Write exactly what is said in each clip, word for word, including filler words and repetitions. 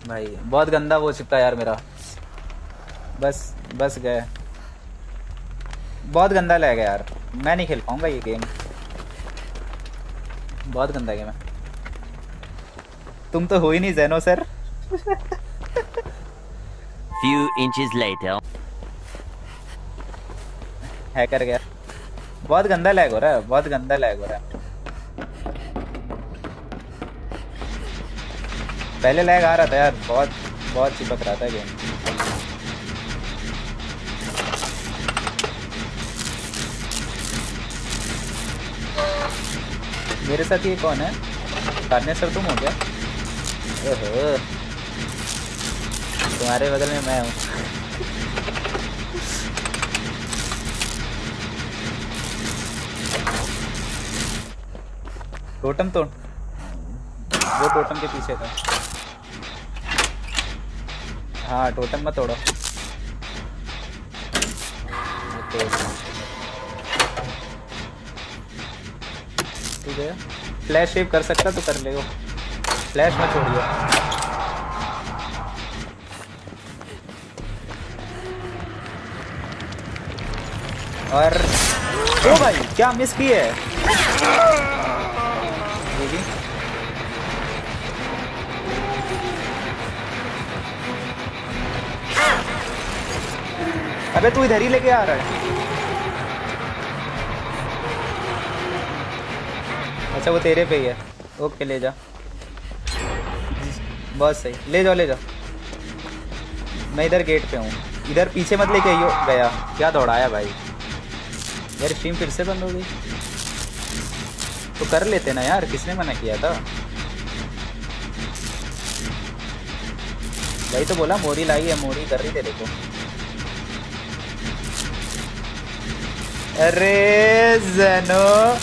भाई बहुत गंदा हो चुका है यार मेरा। बस बस गए, बहुत गंदा लग गया यार, मैं नहीं खेल पाऊंगा ये गेम, बहुत गंदा गेम है। तुम तो हो ही नहीं ज़ेनो sir. Few inches later. Hacker गया, बहुत गंदा लैग हो रहा है, बहुत गंदा लैग हो रहा है। पहले लैग आ रहा था यार, बहुत बहुत चिपक रहा था गेम। मेरे साथ ये कौन है? कारने सर तुम हो क्या? ओहो, तुम्हारे बगल में मैं हूँ। टोटम तोड़, वो टोटम के पीछे था। हाँ टोटम मत तोड़ो, ठीक है। फ्लैश सेव कर सकता तो कर ले, वो फ्लैश मत छोड़िए। और ओ भाई क्या मिस की है ये भी। अबे तू इधर ही लेके आ रहा है। अच्छा वो तेरे पे ही है, ओके ले जा, बहुत सही, ले जाओ ले जाओ। मैं इधर गेट पे हूँ, इधर पीछे मत लेके आइयो। गया, क्या दौड़ाया भाई यार। स्ट्रीम फिर से बंद हो गई तो कर लेते ना यार, किसने मना किया था भाई। तो बोला मोरी लाई है, मोरी कर रही तेरे को। अरे ज़ेनो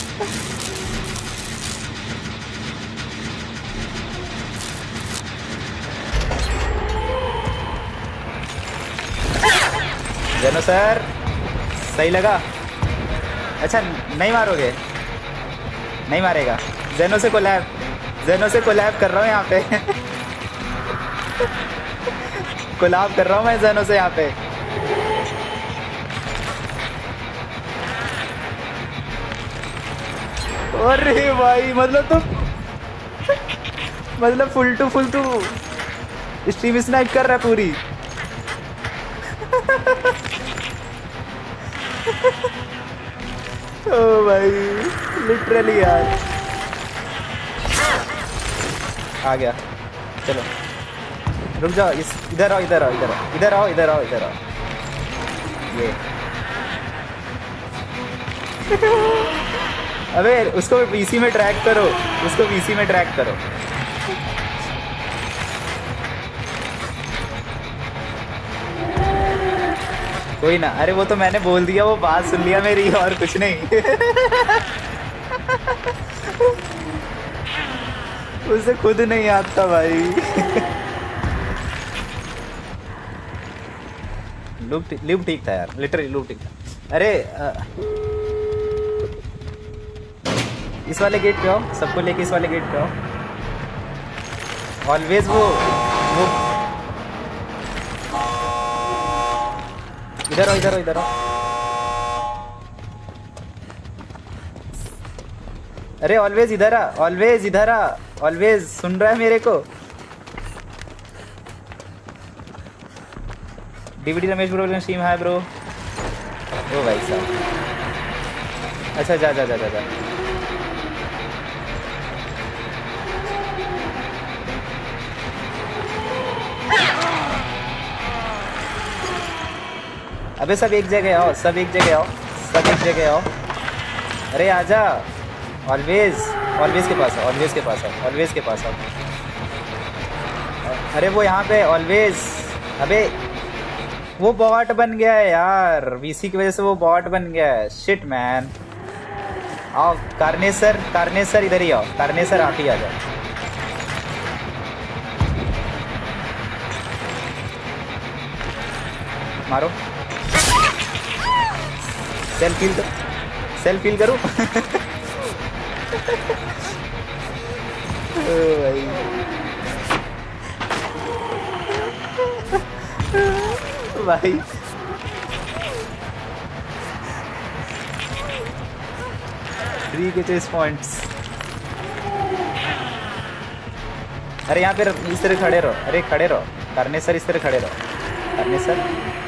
ज़ेनो सर सही लगा। अच्छा नहीं मारोगे, नहीं मारेगा। ज़ेनो से कोलैब, ज़ेनो से कोलैब कर रहा हूँ यहाँ पे। कोलैब कर रहा हूँ मैं ज़ेनो से यहाँ पे। अरे भाई मतलब तुम मतलब full to full to stream snipe कर रहा है पूरी। ओ भाई लिटरली यार आ गया। चलो रुक जाओ, इस इधर आओ इधर आओ इधर आओ इधर आओ इधर आओ इधर आओ। ये अबे उसको पीसी में ट्रैक करो, उसको पीसी में ट्रैक करो। कोई ना, अरे वो तो मैंने बोल दिया, वो बात सुन लिया मेरी और कुछ नहीं। उसे खुद नहीं आता भाई। लुक लुक ठीक था यार, लिटरली लुक ठीक था। अरे आ, इस वाले गेट पे आओ, सबको लेके इस वाले गेट पे आओ। ऑलवेज वो वो इधर आओ इधर आओ इधर आओ। अरे ऑलवेज इधर आ, ऑलवेज इधर आ, ऑलवेज सुन रहा है मेरे को। डीवीडी रमेश ब्रो स्ट्रीम है ब्रो। ओ भाई साहब, अच्छा जा जा जा जा, जा। अबे सब एक जगह आओ, सब एक जगह आओ, सब एक जगह आओ। अरे आजा, ऑलवेज ऑलवेज के पास आओ, ऑलवेज के पास आओ, ऑलवेज के पास आओ। अरे वो यहाँ पे ऑलवेज। अबे वो बॉट बन गया है यार, वीसी की वजह से वो बॉट बन गया है। Shit man. आओ कारनेसर, कारनेसर इधर ही आओ, कारनेसर आप ही आ जाओ। मारो, सेल्फ फील कर, सेल्फ फील करूं। ओ भाई भाई थ्री के चेस पॉइंट्स। अरे यहाँ पे इस तरह खड़े रहो, अरे खड़े रहो करने सर, इस तरह खड़े रहो करने सर।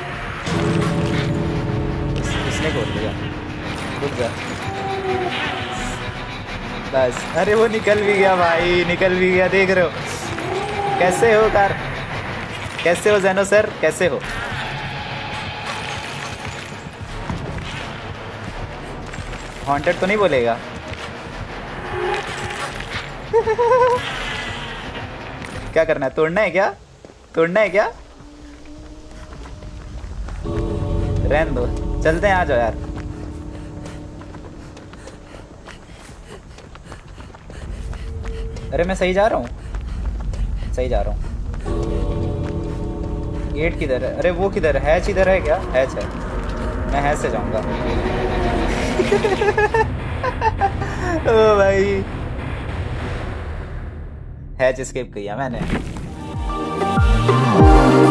इस, इसने खोल दिया, रुक जा बस। अरे वो निकल भी गया भाई, निकल भी गया, देख रहे हो कैसे हो कार, कैसे हो जैनो सर, कैसे हो? हॉन्टेड तो नहीं बोलेगा? क्या करना है, तोड़ना है क्या, तोड़ना है क्या? रहने दो, चलते हैं, आ जाओ यार। अरे मैं सही जा रहा हूँ, सही जा रहा हूँ। गेट किधर है? अरे वो किधर है? हैच इधर है क्या? हैच है, मैं हैच से जाऊंगा। ओ भाई हैच एस्केप किया मैंने।